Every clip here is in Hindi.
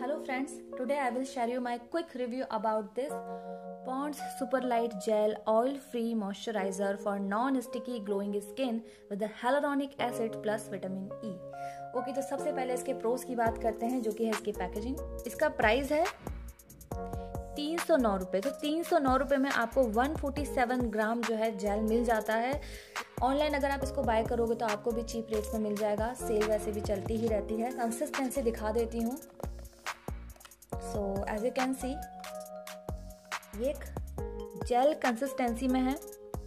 Hello friends, today I will share you my quick review about this Pond's Super Light Gel Oil Free Moisturizer for Non-Sticky Glowing Skin with the Hyaluronic Acid plus Vitamin E। Okay, तो सबसे पहले इसके प्रोस की बात करते हैं, जो कि है इसकी पैकेजिंग। इसका प्राइस है 309 रुपये। तो 309 रुपये में आपको 147 ग्राम जो है जेल मिल जाता है। ऑनलाइन अगर आप इसको बाय करोगे तो आपको भी चीप रेट्स में मिल जाएगा। सेल वैसे भी चलती ही रहती है। कंसिस्टेंसी दिखा देती हूँ। So as you can see, ये एक जेल कंसिस्टेंसी में है।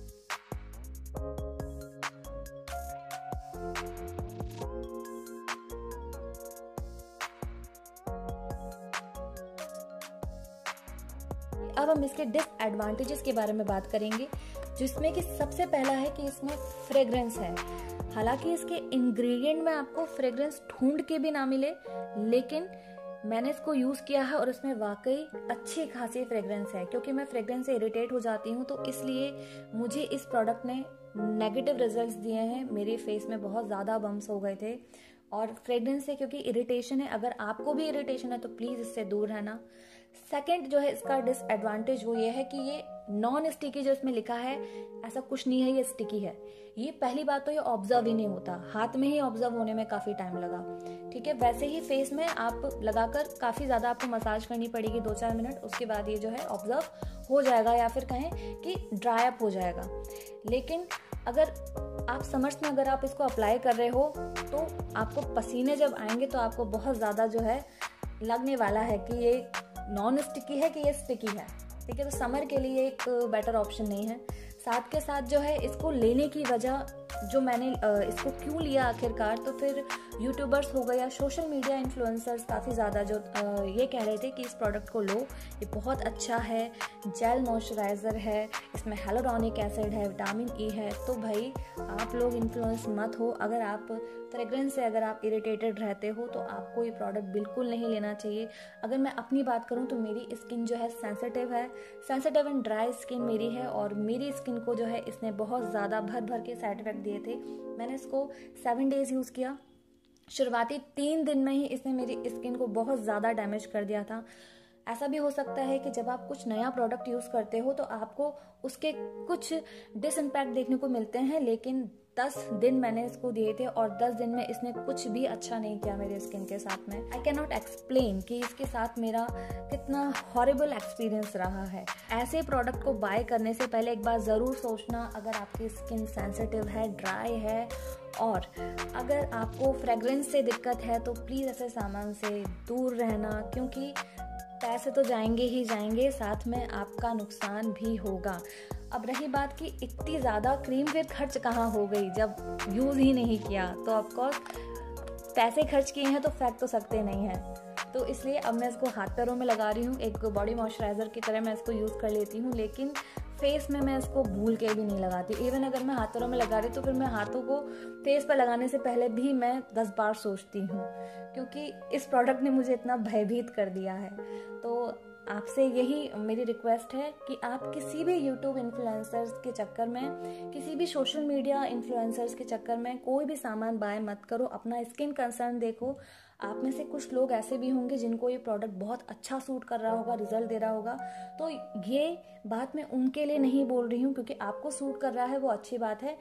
अब हम इसके डिसएडवांटेजेस के बारे में बात करेंगे, जिसमें कि सबसे पहला है कि इसमें फ्रेग्रेंस है। हालांकि इसके इंग्रेडिएंट में आपको फ्रेग्रेंस ढूंढ के भी ना मिले, लेकिन मैंने इसको यूज किया है और इसमें वाकई अच्छी खासी फ्रेग्रेंस है। क्योंकि मैं फ्रेग्रेंस से इरिटेट हो जाती हूँ, तो इसलिए मुझे इस प्रोडक्ट ने नेगेटिव रिजल्ट्स दिए हैं। मेरे फेस में बहुत ज़्यादा बम्स हो गए थे और फ्रेग्रेंस से, क्योंकि इरिटेशन है। अगर आपको भी इरिटेशन है तो प्लीज़ इससे दूर रहना। सेकंड जो है इसका डिसएडवांटेज वो ये है कि ये नॉन स्टिकी, जो इसमें लिखा है, ऐसा कुछ नहीं है ये स्टिकी है। ये पहली बात तो ये ऑब्जर्व ही नहीं होता, हाथ में ही ऑब्जर्व होने में काफ़ी टाइम लगा। ठीक है, वैसे ही फेस में आप लगाकर काफ़ी ज़्यादा आपको मसाज करनी पड़ेगी 2-4 मिनट, उसके बाद ये जो है ऑब्जर्व हो जाएगा, या फिर कहें कि ड्राई अप हो जाएगा। लेकिन अगर आप समर्स में अगर आप इसको अप्लाई कर रहे हो तो आपको पसीने जब आएंगे तो आपको बहुत ज़्यादा जो है लगने वाला है कि ये नॉन स्टिकी है कि ये स्टिकी है। ठीक है, तो समर के लिए एक बेटर ऑप्शन नहीं है। साथ के साथ जो है इसको लेने की वजह, जो मैंने इसको क्यों लिया आखिरकार, तो फिर यूट्यूबर्स हो गए या सोशल मीडिया इन्फ्लुएंसर्स काफ़ी ज़्यादा जो ये कह रहे थे कि इस प्रोडक्ट को लो, ये बहुत अच्छा है, जेल मॉइस्चराइज़र है, इसमें हाइलुरोनिक एसिड है, विटामिन ई है। तो भाई आप लोग इन्फ्लुएंस मत हो। अगर आप फ्रेग्रेंस से अगर आप इरिटेटेड रहते हो तो आपको ये प्रोडक्ट बिल्कुल नहीं लेना चाहिए। अगर मैं अपनी बात करूँ तो मेरी स्किन जो है सेंसिटिव एंड ड्राई स्किन मेरी है, और मेरी स्किन को जो है इसने बहुत ज़्यादा भर के साइड इफेक्ट दिए थे। मैंने इसको 7 डेज यूज़ किया। शुरुआती 3 दिन में ही इसने मेरी स्किन को बहुत ज़्यादा डैमेज कर दिया था। ऐसा भी हो सकता है कि जब आप कुछ नया प्रोडक्ट यूज़ करते हो तो आपको उसके कुछ डिसइम्पैक्ट देखने को मिलते हैं, लेकिन 10 दिन मैंने इसको दिए थे और 10 दिन में इसने कुछ भी अच्छा नहीं किया मेरे स्किन के साथ में। आई कैन नॉट एक्सप्लेन कि इसके साथ मेरा कितना हॉरिबल एक्सपीरियंस रहा है। ऐसे प्रोडक्ट को बाय करने से पहले एक बार ज़रूर सोचना, अगर आपकी स्किन सेंसिटिव है, ड्राई है, और अगर आपको फ्रेग्रेंस से दिक्कत है तो प्लीज़ ऐसे सामान से दूर रहना, क्योंकि पैसे तो जाएंगे ही जाएंगे, साथ में आपका नुकसान भी होगा। अब रही बात कि इतनी ज़्यादा क्रीम फिर खर्च कहाँ हो गई जब यूज़ ही नहीं किया, तो ऑफकोर्स पैसे खर्च किए हैं तो फेंक तो सकते नहीं हैं। तो इसलिए अब मैं इसको हाथ पैरों में लगा रही हूँ, एक बॉडी मॉइस्चराइज़र की तरह मैं इसको यूज़ कर लेती हूँ। लेकिन फेस में मैं इसको भूल के भी नहीं लगाती। इवन अगर मैं हाथ पैरों में लगा रही तो फिर मैं हाथों को फेस पर लगाने से पहले भी मैं 10 बार सोचती हूँ, क्योंकि इस प्रोडक्ट ने मुझे इतना भयभीत कर दिया है। तो आपसे यही मेरी रिक्वेस्ट है कि आप किसी भी यूट्यूब इन्फ्लुएंसर्स के चक्कर में, किसी भी सोशल मीडिया इन्फ्लुएंसर्स के चक्कर में कोई भी सामान बाय मत करो। अपना स्किन कंसर्न देखो। आप में से कुछ लोग ऐसे भी होंगे जिनको ये प्रोडक्ट बहुत अच्छा सूट कर रहा होगा, रिजल्ट दे रहा होगा। तो ये बात मैं उनके लिए नहीं बोल रही हूँ, क्योंकि आपको सूट कर रहा है वो अच्छी बात है।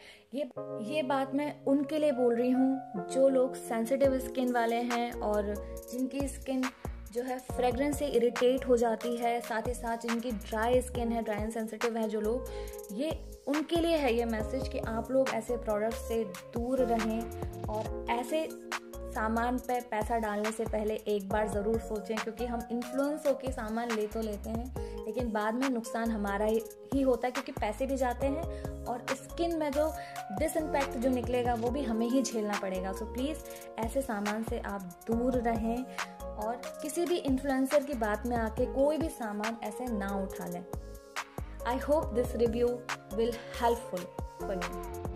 ये बात मैं उनके लिए बोल रही हूँ जो लोग सेंसिटिव स्किन वाले हैं और जिनकी स्किन जो है फ्रेग्रेंस से इरिटेट हो जाती है, साथ ही साथ जिनकी ड्राई स्किन है, ड्राई एंड सेंसिटिव है जो लोग, ये उनके लिए है ये मैसेज कि आप लोग ऐसे प्रोडक्ट से दूर रहें और ऐसे सामान पे पैसा डालने से पहले एक बार ज़रूर सोचें, क्योंकि हम इन्फ्लुएंस होकर सामान ले तो लेते हैं, लेकिन बाद में नुकसान हमारा ही होता है, क्योंकि पैसे भी जाते हैं और स्किन में जो डिसइम्पैक्ट जो निकलेगा वो भी हमें ही झेलना पड़ेगा। सो प्लीज़ ऐसे सामान से आप दूर रहें और किसी भी इन्फ्लुएंसर की बात में आके कोई भी सामान ऐसे ना उठा लें। I hope this review will helpful for you.